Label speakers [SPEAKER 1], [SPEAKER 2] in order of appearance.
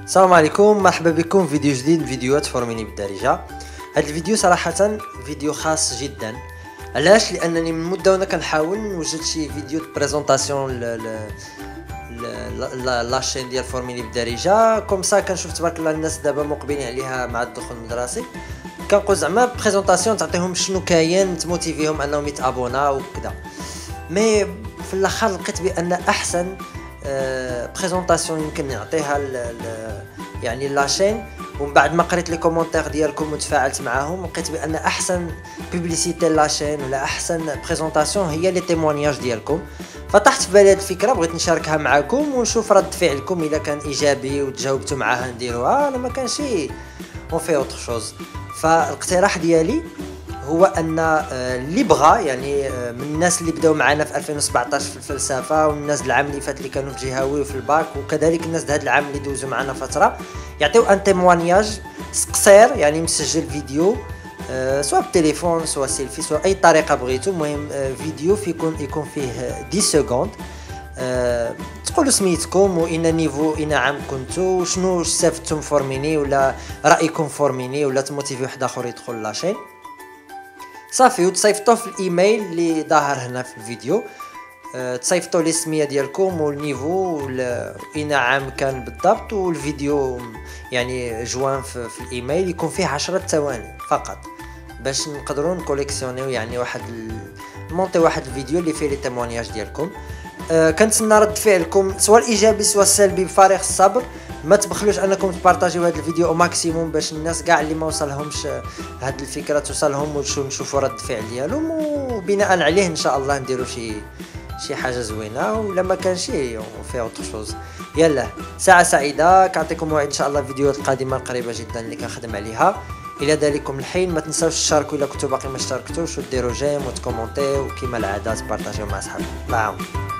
[SPEAKER 1] السلام عليكم، مرحبا بكم في فيديو جديد من فيديوهات فورميني بالدارجه. هذا الفيديو صراحه فيديو خاص جدا. علاش؟ لانني من مده وانا كنحاول نوجد شي فيديو بريزونطاسيون لاشين ديال فورميني بالدارجه كومسا. كنشوف تبارك الله الناس دابا مقبلين عليها مع الدخول المدرسي، كنقول زعما بريزونطاسيون تعطيهم شنو كاين، تموتيفيهم انهم يتابوناو وكذا. مي في الاخر لقيت بان احسن بريزونطاسيون يمكن نعطيها يعني لاشين، ومن بعد ما قريت لي كومونتير ديالكم وتفاعلت معاهم لقيت بان احسن بوبليسيتي لاشين ولا احسن بريزونطاسيون هي لي تيمونياج ديالكم. فطحت في بالي هذه الفكره، بغيت نشاركها معكم ونشوف رد فعلكم. اذا كان ايجابي وتجاوبتوا معاها نديروها، الا ما كانش اون في اوتر شوز. فالاقتراح ديالي هو ان اللي بغى يعني من الناس اللي بداو معنا في 2017 في الفلسفه، والناس العام اللي فات اللي كانوا في جهوي وفي الباك، وكذلك الناس هذا العام اللي دوزوا معنا فتره، يعطيو ان تيموانياج قصير يعني مسجل فيديو، سواء بالتليفون سواء سيلفي سواء اي طريقه بغيتو. المهم فيديو يكون فيه 10 سكوند، تقولوا سميتكم واين نيفو اين عام كنتو، شنو استفدتم فورميني ولا رايكم فورميني، ولا تموتيفي واحد اخر يدخل لاشين صافي، وتصيفطوه في الايميل اللي ظاهر هنا في الفيديو. تصيفطوا لي السميه ديالكم والنيفو واين عام كان بالضبط، والفيديو يعني جوان في الايميل يكون فيه 10 ثواني فقط، باش نقدروا نكوليكسيونيو يعني نمونطي واحد الفيديو اللي فيه لي تيمونياج ديالكم. كنتسنى رد فعلكم سواء الايجابي سواء السلبي بفارغ الصبر. ما تبخلوش انكم تبارطاجيو هذا الفيديو او ماكسيموم باش الناس كاع اللي ما وصلهمش هذه الفكره توصلهم ونشوفوا رد فعل ديالهم، وبناء عليه ان شاء الله نديروا شي حاجه زوينه، ولا ما كانش في اوتر شوز. يلا ساعه سعيده، كنعطيكم موعد ان شاء الله الفيديوهات القادمه القريبه جدا اللي كنخدم عليها. الى ذلكم الحين ما تنساوش تشاركوا الا كنتوا باقي ما اشتركتوش، وديروا جيم وتكومونتيو، وكما العاده تبارطاجيو مع صحابكم. معاهم.